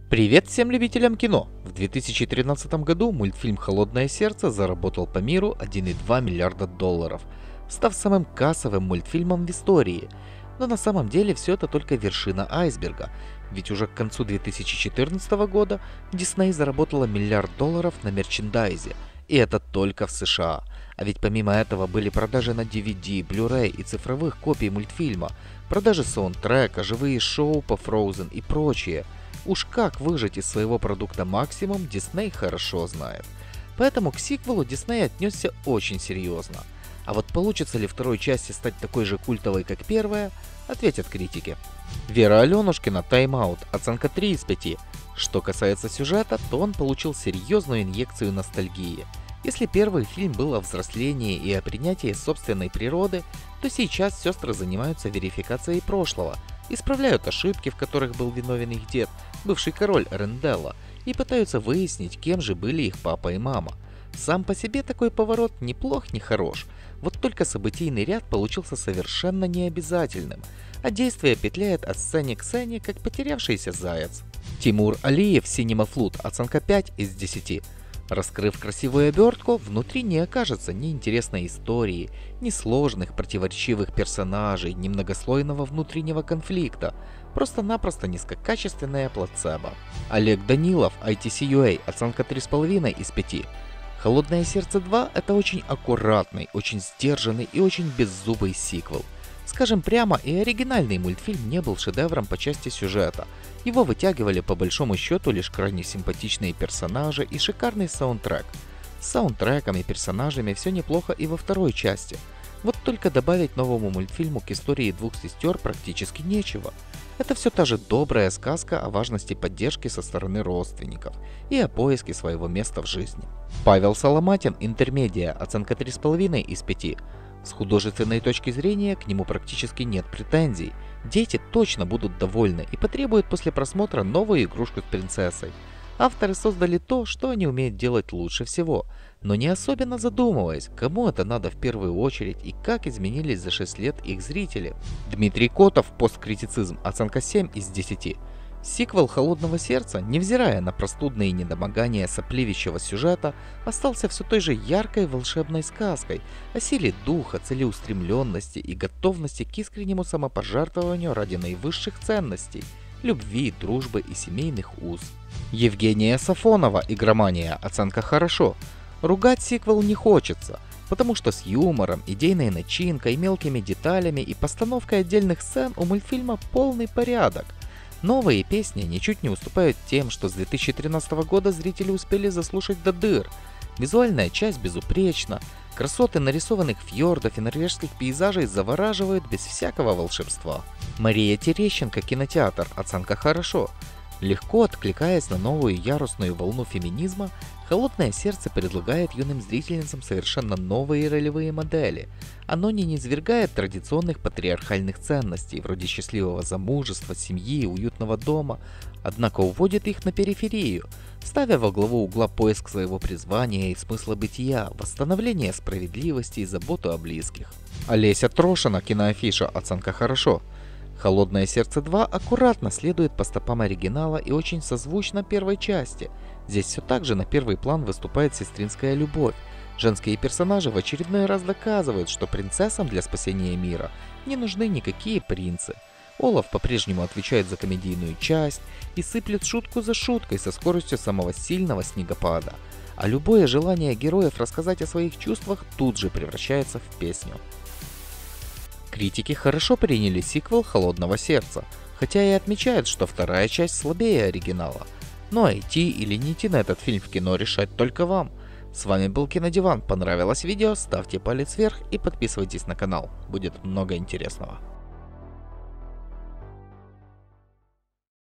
Привет всем любителям кино! В 2013 году мультфильм «Холодное сердце» заработал по миру 1,2 миллиарда долларов, став самым кассовым мультфильмом в истории. Но на самом деле все это только вершина айсберга, ведь уже к концу 2014 года Disney заработала миллиард долларов на мерчендайзе, и это только в США. А ведь помимо этого были продажи на DVD, Blu-ray и цифровых копий мультфильма, продажи саундтрека, живые шоу по Frozen и прочее. Уж как выжать из своего продукта максимум, Disney хорошо знает. Поэтому к сиквелу Disney отнесся очень серьезно. А вот получится ли второй части стать такой же культовой, как первая, ответят критики. Вера Аленушкина, тайм-аут, оценка 3 из 5. Что касается сюжета, то он получил серьезную инъекцию ностальгии. Если первый фильм был о взрослении и о принятии собственной природы, то сейчас сестры занимаются верификацией прошлого, исправляют ошибки, в которых был виновен их дед, бывший король Эренделла, и пытаются выяснить, кем же были их папа и мама. Сам по себе такой поворот ни плох, ни хорош, вот только событийный ряд получился совершенно необязательным, а действие петляет от сцены к сцене, как потерявшийся заяц. Тимур Алиев, Cinema Flood, оценка 5 из 10. Раскрыв красивую обертку, внутри не окажется ни интересной истории, ни сложных противоречивых персонажей, ни многослойного внутреннего конфликта, просто-напросто низкокачественная плацебо. Олег Данилов, ITC-UA, оценка 3,5 из 5. «Холодное сердце 2» — это очень аккуратный, очень сдержанный и очень беззубый сиквел. Скажем прямо, и оригинальный мультфильм не был шедевром по части сюжета. Его вытягивали по большому счету лишь крайне симпатичные персонажи и шикарный саундтрек. С саундтреком и персонажами все неплохо и во второй части. Вот только добавить новому мультфильму к истории двух сестер практически нечего. Это все та же добрая сказка о важности поддержки со стороны родственников и о поиске своего места в жизни. Павел Соломатин, Интермедиа, оценка 3,5 из 5. С художественной точки зрения к нему практически нет претензий. Дети точно будут довольны и потребуют после просмотра новую игрушку с принцессой. Авторы создали то, что они умеют делать лучше всего, но не особенно задумываясь, кому это надо в первую очередь и как изменились за 6 лет их зрители. Дмитрий Котов, посткритицизм, оценка 7 из 10. Сиквел «Холодного сердца», невзирая на простудные недомогания сопливящего сюжета, остался все той же яркой волшебной сказкой о силе духа, целеустремленности и готовности к искреннему самопожертвованию ради наивысших ценностей – любви, дружбы и семейных уз. Евгения Сафонова, Игромания, оценка «хорошо». Ругать сиквел не хочется, потому что с юмором, идейной начинкой, мелкими деталями и постановкой отдельных сцен у мультфильма полный порядок. Новые песни ничуть не уступают тем, что с 2013 года зрители успели заслушать до дыр. Визуальная часть безупречна, красоты нарисованных фьордов и норвежских пейзажей завораживают без всякого волшебства. Мария Терещенко, кинотеатр, оценка «хорошо». Легко откликаясь на новую ярусную волну феминизма, «Холодное сердце» предлагает юным зрительницам совершенно новые ролевые модели. Оно не низвергает традиционных патриархальных ценностей, вроде счастливого замужества, семьи и уютного дома, однако уводит их на периферию, ставя во главу угла поиск своего призвания и смысла бытия, восстановление справедливости и заботу о близких. Олеся Трошина, киноафиша, оценка «хорошо». «Холодное сердце 2» аккуратно следует по стопам оригинала и очень созвучно первой части. Здесь все так же на первый план выступает сестринская любовь. Женские персонажи в очередной раз доказывают, что принцессам для спасения мира не нужны никакие принцы. Олаф по-прежнему отвечает за комедийную часть и сыплет шутку за шуткой со скоростью самого сильного снегопада. А любое желание героев рассказать о своих чувствах тут же превращается в песню. Критики хорошо приняли сиквел «Холодного сердца», хотя и отмечают, что вторая часть слабее оригинала. Но идти или не идти на этот фильм в кино решать только вам. С вами был Кинодиван. Понравилось видео? Ставьте палец вверх и подписывайтесь на канал. Будет много интересного.